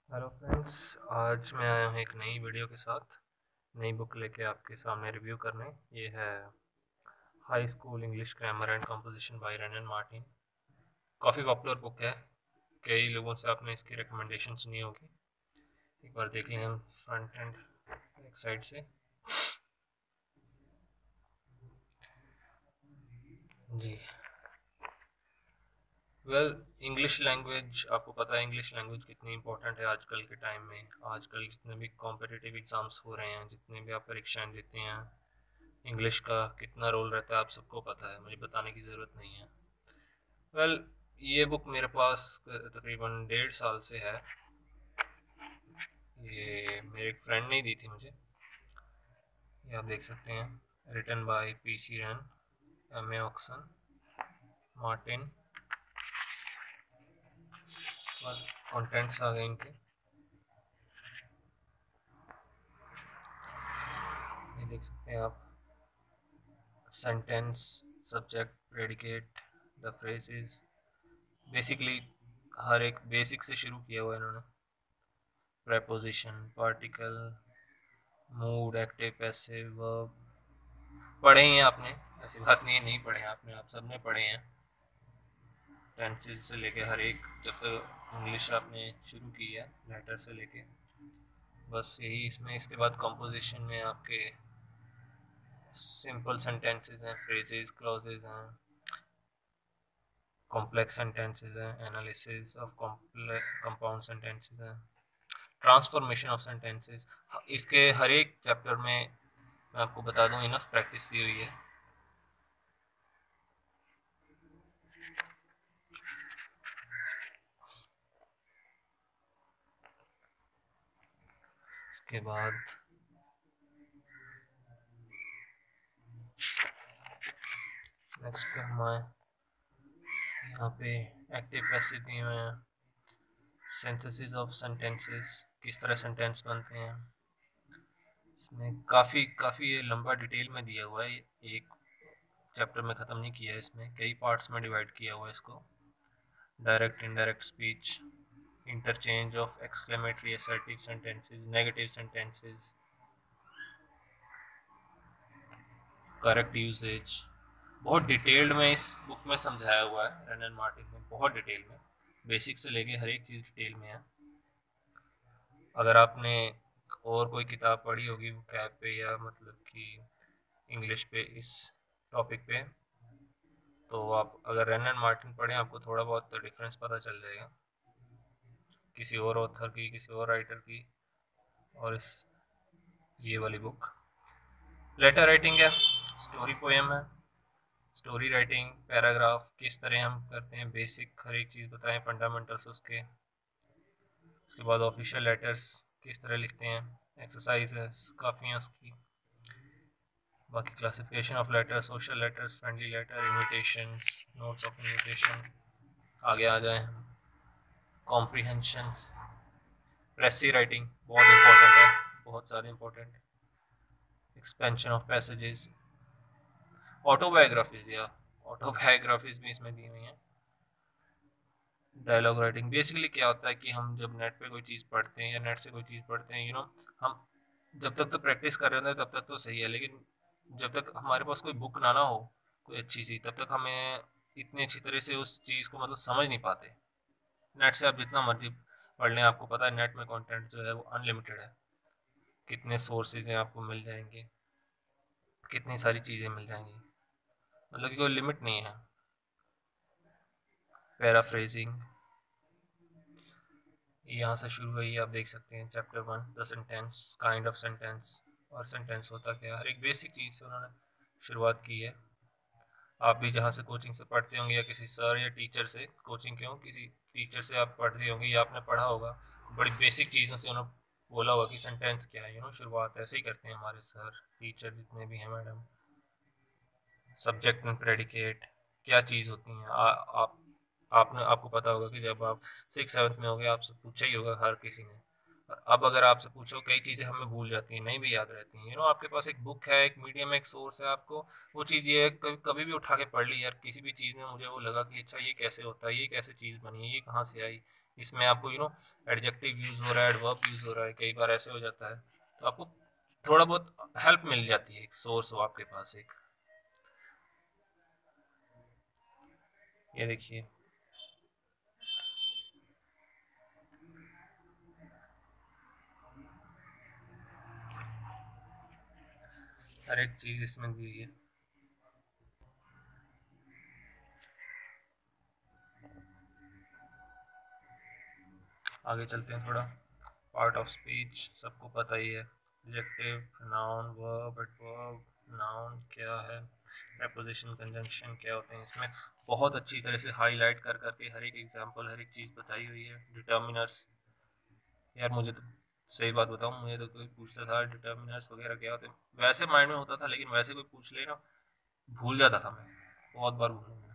Hello friends. आज मैं आया हूँ एक नई वीडियो के साथ, नई बुक लेके आपके सामने रिव्यू करने। ये है high school English grammar and composition by Wren and Martin. काफ़ी पॉपुलर बुक है, कई लोगों से आपने इसकी रिकमेंडेशन सुनी होगी। एक बार देख लें हम फ्रंट एंड एक साइड से। जी वेल, इंग्लिश लैंग्वेज, आपको पता है इंग्लिश लैंग्वेज कितनी इंपॉर्टेंट है आजकल के टाइम में। आजकल जितने भी कॉम्पिटिटिव एग्ज़ाम्स हो रहे हैं, जितने भी आप परीक्षाएं देते हैं, इंग्लिश का कितना रोल रहता है आप सबको पता है, मुझे बताने की ज़रूरत नहीं है। वेल, ये बुक मेरे पास तकरीबन 1.5 साल से है। ये मेरे एक फ्रेंड ने दी थी मुझे। ये आप देख सकते हैं, written by PC Wren, MA Oxon, Martin. और कंटेंट्स आ गए इनके, ये देख सकते हैं आप। Sentence, subject, predicate, the phrases, basically हर एक बेसिक से शुरू किया हुआ है इन्होंने। Preposition, particle, mood, active, passive, verb, पढ़े ही हैं आपने, ऐसी बात नहीं है नहीं पढ़े हैं आपने, आप सबने पढ़े हैं। टेंसेस से लेके हर एक, जब तक इंग्लिश आपने शुरू की है लेटर से लेके, बस यही इसमें। इसके बाद कंपोजिशन में आपके सिंपल सेंटेंसेस हैं, फ्रेजेस, क्लॉजेज हैं, कॉम्प्लेक्स सेंटेंसेस हैं, एनालिसिस ऑफ कंपाउंड सेंटेंसेस हैं, ट्रांसफॉर्मेशन ऑफ सेंटेंसेस। इसके हर एक चैप्टर में मैं आपको बता दूं, इनफ प्रैक्टिस दी हुई है। इसके बाद नेक्स्ट पे हम आए, यहाँ पे एक्टिव पैसिव दिए हुए हैं, सिंथेसिस ऑफ सेंटेंसेस, किस तरह सेंटेंस बनते हैं। इसमें काफ़ी काफ़ी ये लंबा डिटेल में दिया हुआ है, एक चैप्टर में ख़त्म नहीं किया है, इसमें कई पार्ट्स में डिवाइड किया हुआ है इसको। Direct indirect speech, interchange of exclamatory assertive sentences, negative sentences, correct usage, बहुत डिटेल्ड में इस बुक में समझाया हुआ है रन एंड मार्टिन में, बहुत डिटेल में, बेसिक से लेके हर एक चीज़ डिटेल में है। अगर आपने और कोई किताब पढ़ी होगी वो कैब पे, या मतलब कि इंग्लिश पे इस टॉपिक पे, तो आप अगर रन एंड मार्टिन पढ़ें, आपको थोड़ा बहुत तो डिफरेंस पता चल जाएगा किसी और ऑथर की, किसी और राइटर की और इस ये वाली बुक। लेटर राइटिंग है, स्टोरी पोएम है, स्टोरी राइटिंग, पैराग्राफ किस तरह हम करते हैं, बेसिक हर एक चीज़ बताएं, फंडामेंटल्स उसके। उसके बाद ऑफिशियल लेटर्स किस तरह लिखते हैं, एक्सरसाइजेस काफ़ी हैं उसकी। बाकी classification of letters, social letters, friendly letter, invitations, notes of invitation. आगे आ जाए हम, कॉम्प्रीहेंशंस, प्रेसी राइटिंग बहुत इंपॉर्टेंट है, बहुत ज़्यादा important. Expansion of passages, autobiographies, या ऑटोबायोग्राफीज भी इसमें दी हुई हैं। डायलॉग राइटिंग, बेसिकली क्या होता है कि हम जब नेट पे कोई चीज़ पढ़ते हैं या नेट से कोई चीज़ पढ़ते हैं, हम जब तक तो प्रैक्टिस कर रहे होते हैं तब तक तो सही है, लेकिन जब तक हमारे पास कोई बुक ना हो कोई अच्छी सी, तब तक हमें इतनी अच्छी तरह से उस चीज़ को मतलब समझ नहीं पाते। नेट से आप जितना मर्जी पढ़ लें, आपको पता है नेट में कंटेंट जो है वो अनलिमिटेड है, कितने सोर्सेज हैं आपको मिल जाएंगे, कितनी सारी चीज़ें मिल जाएंगी, मतलब कि कोई लिमिट नहीं है। पैराफ्रेजिंग, यहाँ से शुरू हुई, आप देख सकते हैं chapter 1, the sentence, kind of sentence, और सेंटेंस होता क्या है, हर एक बेसिक चीज़ से उन्होंने शुरुआत की है। आप भी जहाँ से कोचिंग से पढ़ते होंगे, या किसी सर या टीचर से, कोचिंग क्यों, किसी टीचर से आप पढ़ते होंगे या आपने पढ़ा होगा, बड़ी बेसिक चीज़ों से उन्होंने बोला होगा कि सेंटेंस क्या है। शुरुआत ऐसे ही करते हैं हमारे सर टीचर जितने भी हैं, मैडम। सब्जेक्ट एंड प्रेडिकेट क्या चीज़ होती हैं, आपने आपको पता होगा कि जब आप 6th 7th में होंगे, आपसे पूछा ही होगा हर किसी ने, और अब अगर आपसे पूछो, कई चीज़ें हमें भूल जाती हैं, नहीं भी याद रहती हैं। आपके पास एक बुक है, एक मीडियम है, एक सोर्स है, आपको वो चीज़ ये है, कभी भी उठा के पढ़ ली यार, किसी भी चीज़ में मुझे वो लगा कि अच्छा ये कैसे होता है, ये कैसे चीज़ बनी है, ये कहाँ से आई, इसमें आपको एडजेक्टिव यूज़ हो रहा है, एडवर्ब यूज़ हो रहा है, कई बार ऐसे हो जाता है, तो आपको थोड़ा बहुत हेल्प मिल जाती है, एक सोर्स हो आपके पास एक। ये देखिए, हर एक चीज़ इसमें दी हुई है। आगे चलते हैं थोड़ा। पार्ट ऑफ स्पीच सबको पता ही है, adjective, noun, verb, adverb, noun क्या है, preposition, कंजंक्शन क्या होते हैं, इसमें बहुत अच्छी तरह से हाईलाइट कर करके हर एक एग्जांपल, हर एक चीज़ बताई हुई है। डिटर्मिनर्स, यार मुझे तो सही बात बताऊं, मुझे तो कोई पूछता था डिटर्मिनर्स वगैरह क्या होते हैं, वैसे माइंड में होता था, लेकिन वैसे कोई पूछ ले ना, भूल जाता था मैं, बहुत बार भूल गया।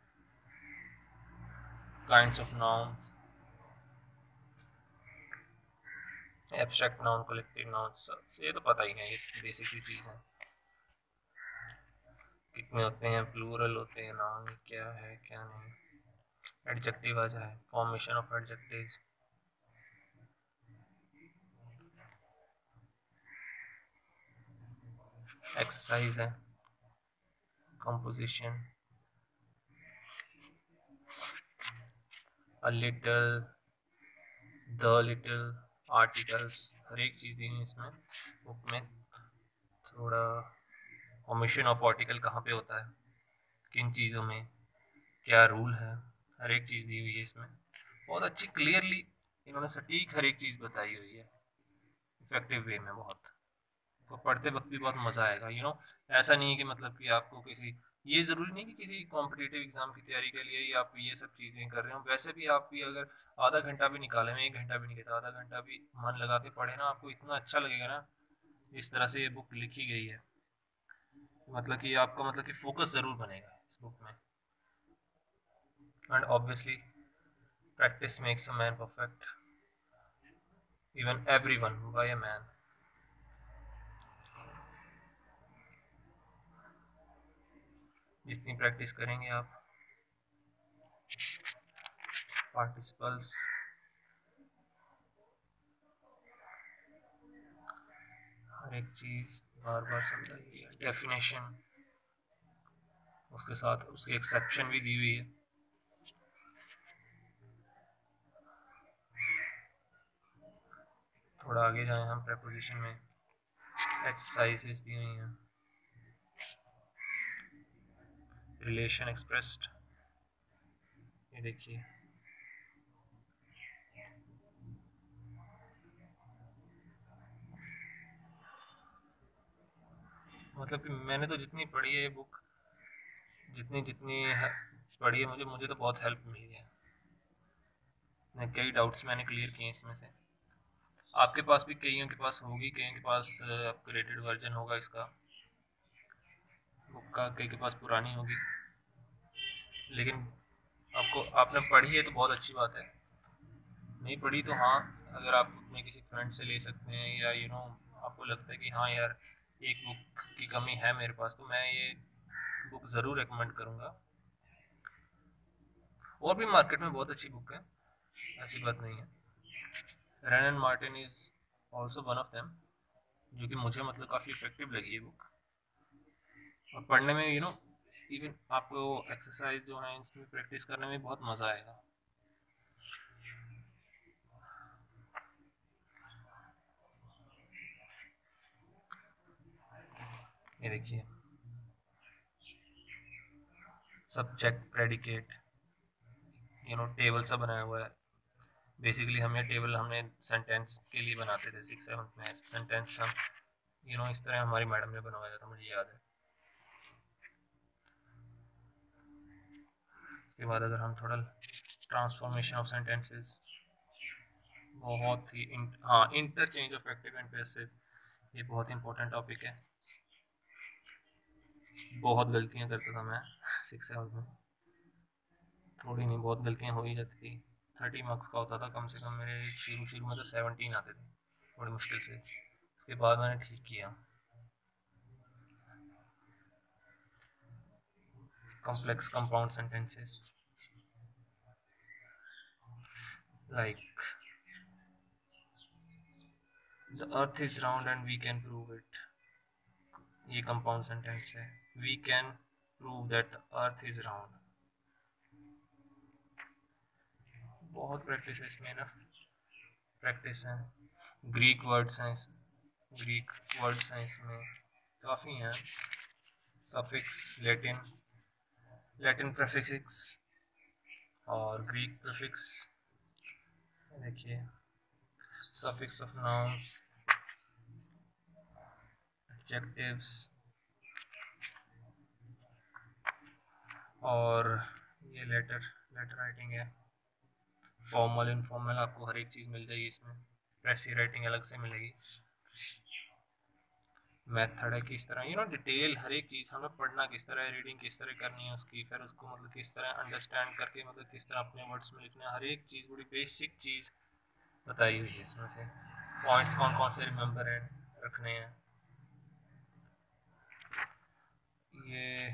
Kinds of nouns, abstract noun, collective noun, ये तो पता ही नहीं, ये बेसिक सी चीज़ है। कितने होते हैं, प्लूरल होते हैं, नाउन क्या है क्या नहीं, एडजेक्टिव आ जाए, फॉर्मेशन ऑफ एडजेक्टिव्स, एक्सरसाइज है, composition, a little, the little, articles, हर एक चीज़ दी है इसमें बुक में। थोड़ा ओमिशन ऑफ आर्टिकल कहाँ पे होता है, किन चीज़ों में, क्या रूल है, हर एक चीज़ दी हुई है इसमें, बहुत अच्छी क्लियरली इन्होंने सटीक हर एक चीज़ बताई हुई है, इफेक्टिव वे में बहुत। तो पढ़ते वक्त भी बहुत मज़ा आएगा। ऐसा नहीं है कि मतलब कि आपको किसी, ये ज़रूरी नहीं कि किसी कॉम्पिटिटिव एग्जाम की तैयारी के लिए ही आप ये सब चीज़ें कर रहे हो, वैसे भी आप भी अगर आधा घंटा भी निकालें, मैं 1 घंटा भी नहीं कहता, आधा घंटा भी मन लगा के पढ़े ना, आपको इतना अच्छा लगेगा ना, इस तरह से ये बुक लिखी गई है, मतलब कि आपका मतलब कि फोकस ज़रूर बनेगा इस बुक में। And obviously practice makes a man perfect, even every one by a man. जितनी प्रैक्टिस करेंगे आप, पार्टिसिपल्स, हर एक चीज़ बार बार समझाइए, डेफिनेशन, उसके साथ उसकी एक्सेप्शन भी दी हुई है। थोड़ा आगे जाएं हम, प्रेपोजिशन में एक्सरसाइजेस दी हुई हैं, रिलेशन एक्सप्रेस्ड, ये देखिए, मतलब कि मैंने तो जितनी पढ़ी है ये बुक, जितनी जितनी पढ़ी है, मुझे मुझे तो बहुत हेल्प मिली है, कई डाउट्स मैंने क्लियर किए इसमें से। आपके पास भी कईयों के पास होगी, कईयों के पास अपग्रेडेड वर्जन होगा इसका बुक का, कई के पास पुरानी होगी, लेकिन आपको, आपने पढ़ी है तो बहुत अच्छी बात है, नहीं पढ़ी तो हाँ, अगर आप अपने किसी फ्रेंड से ले सकते हैं, या आपको लगता है कि हाँ यार एक बुक की कमी है मेरे पास, तो मैं ये बुक ज़रूर रिकमेंड करूँगा। और भी मार्केट में बहुत अच्छी बुक है, ऐसी बात नहीं है। Wren and Martin is also one of them, जो कि मुझे मतलब काफ़ी इफेक्टिव लगी है बुक, और पढ़ने में इवन आपको एक्सरसाइज जो है इसमें प्रैक्टिस करने में बहुत मज़ा आएगा। ये देखिए, सब्जेक्ट, प्रेडिकेट, टेबल सा बनाया हुआ है। बेसिकली हम ये टेबल हमने सेंटेंस के लिए बनाते थे 6th 7th में, सेंटेंस हम इस तरह हमारी मैडम ने बनवाया था, मुझे याद है। इसके बाद अगर हम थोड़ा ट्रांसफॉर्मेशन ऑफ सेंटेंसेस, बहुत ही हाँ, interchange of active and passive, ये बहुत इंपॉर्टेंट टॉपिक है, बहुत गलतियाँ करता था मैं 6th 7th में, थोड़ी नहीं बहुत गलतियाँ हो ही जाती थी। 30 मार्क्स का होता था कम से कम। मेरे शुरू शुरू में तो 17 आते थे बड़ी मुश्किल से, उसके बाद मैंने ठीक किया। Complex compound sentences like the earth is round and we can prove it, ये कंपाउंड सेंटेंस है। We can prove that the earth is round. बहुत प्रैक्टिस है इसमें ना, प्रैक्टिस है। ग्रीक वर्ड्स हैं, ग्रीक वर्ड्स हैं इसमें काफ़ी हैं। सफिक्स, लैटिन, लैटिन प्रीफिक्स और ग्रीक प्रीफिक्स। देखिए सफिक्स ऑफ नाउन्स, एडजेक्टिव्स, और ये लेटर, लेटर राइटिंग है। फॉर्मल इनफॉर्मल आपको हर एक चीज़ मिल जाएगी इसमें। प्रेसी राइटिंग अलग से मिलेगी। मेथड है किस तरह, डिटेल हर एक चीज़ हमें पढ़ना किस तरह है, रीडिंग किस तरह करनी है उसकी, फिर उसको किस तरह अंडरस्टैंड करके किस तरह अपने वर्ड्स में लिखना है, हर एक चीज़ बड़ी बेसिक चीज़ बताई हुई है इसमें से। पॉइंट्स कौन कौन से रिमेंबर है रखने हैं। ये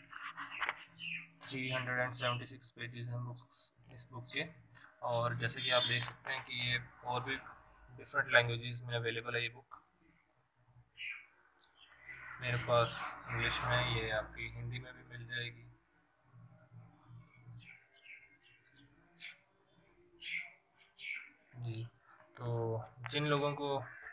376 पेजेस हैं बुक्स, इस बुक के। और जैसे कि आप देख सकते हैं कि ये और भी डिफरेंट लैंग्वेजेस में अवेलेबल है ये बुक। मेरे पास इंग्लिश में, ये आपकी हिंदी में भी मिल जाएगी। जी, तो जिन लोगों को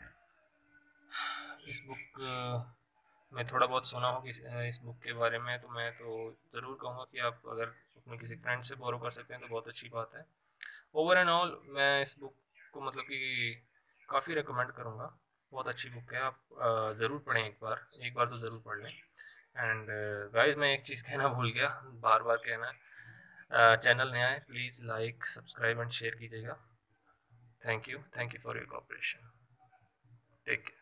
इस बुक में थोड़ा बहुत सुना हो कि इस बुक के बारे में, तो मैं तो ज़रूर कहूँगा कि आप अगर अपने किसी फ्रेंड से बोरो कर सकते हैं तो बहुत अच्छी बात है। ओवर एंड ऑल मैं इस बुक को कि काफ़ी रिकमेंड करूँगा। बहुत अच्छी बुक है, आप ज़रूर पढ़ें, एक बार तो ज़रूर पढ़ लें। एंड गाइस मैं एक चीज़ कहना भूल गया, बार बार कहना, चैनल नया है, please like subscribe and share कीजिएगा। Thank you for your cooperation. Take care.